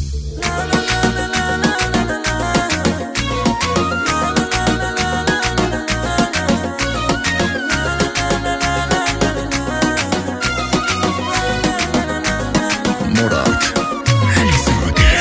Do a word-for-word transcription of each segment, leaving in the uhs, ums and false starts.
Murad Elizade.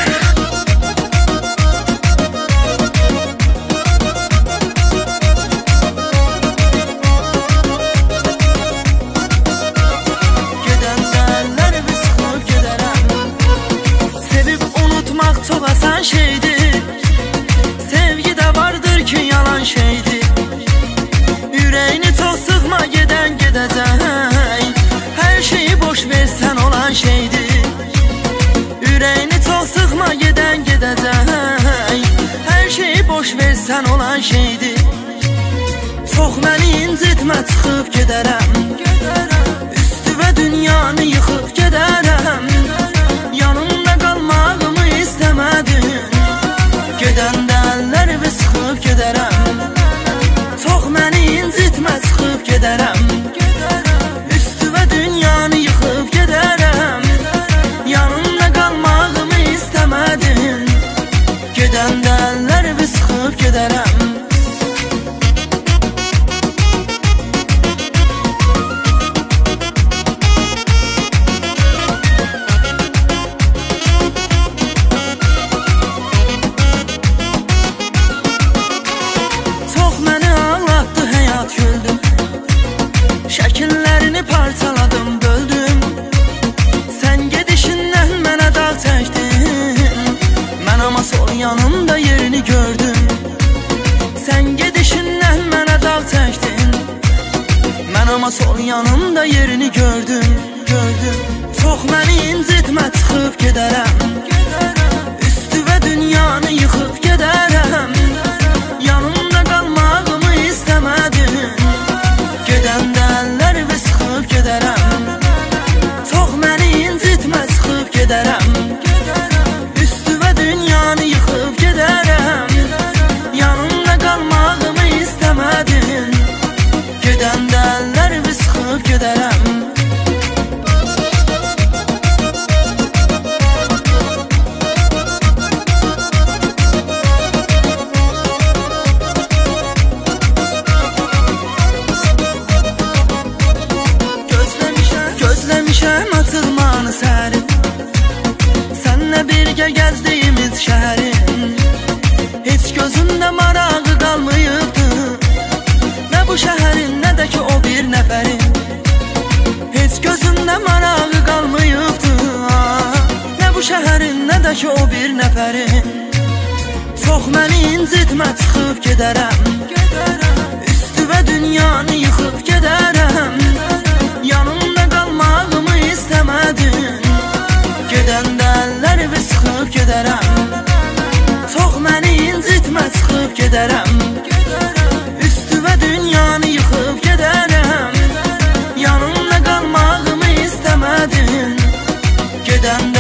Gedənlər biz çıxıb gedərəm. Sevib unutmaq çox asan şeydir. Sevgi də vardır ki yalan şeydir. Ürəyini çox sıxma, gedən gedəcək. Hər şeyi boş versən olan şeydir. Ürəyini çox sıxma, gedən gedəcək. Hər şeyi boş versən olan şeydir. Çox məni incitmə, çıxıb gedərəm. Üstüvə dünyanı yıxıb gedərəm. Yanımda qalmağımı istəmədin. Gedəndə əllərimi sıxıb gedərəm. Çox məni incitmə, çıxıb gedərəm. Üstüvə dünyanı yıxıb gedərəm. Yanımda qalmağımı istəmədin. Gedəndə əllərimi sıxıb gedərəm. Çox məni ağlatdı həyat, güldüm. Şəkillərini parçaladım, böldüm. Sən gedişindən mənə dağ çəkdin. Mən ama sol yanımda yerini gördüm. Sən gedişindən mənə dağ çəkdin. Mən ama sol yanımda yerini gördüm, gördüm. Çox məni incitmə, çıxıb gedərəm. Üstüvə dünyanı yıxıb gedərəm. Yanımda qalmağımı istəmədin. Gedəndə əllərimi sıxıb gedərəm. Çox məni incitmə, çıxıb gedərəm. Üstüvə dünyanı yıxıb gedərəm. Yanımda qalmağımı istəmədin. Gedəndə əllərimi sıxıb gedərəm. Gözləmişəm açılmanı sərin. Sənlə birgə gəzdiyimiz şəhərin. Heç gözündə marağı qalmayıbdı. Nə bu şəhərin, nə də ki o bir nəfərin. Heç gözündə marağı qalmayıbdı. Nə bu şəhərin, nə də ki o bir nəfərin. Çox məni incitmə, çıxıb gedərəm. Üstüvə dünyanı yıxıb gedərəm. Yanımda qalmağımı istəmədin. Gedəndə əllərimi sıxıb gedərəm. Çox məni incitmə, çıxıb gedərəm. Üstüvə dünyanı yıxıb gedərəm. Yanımda qalmağımı istəmədin. Gedəndə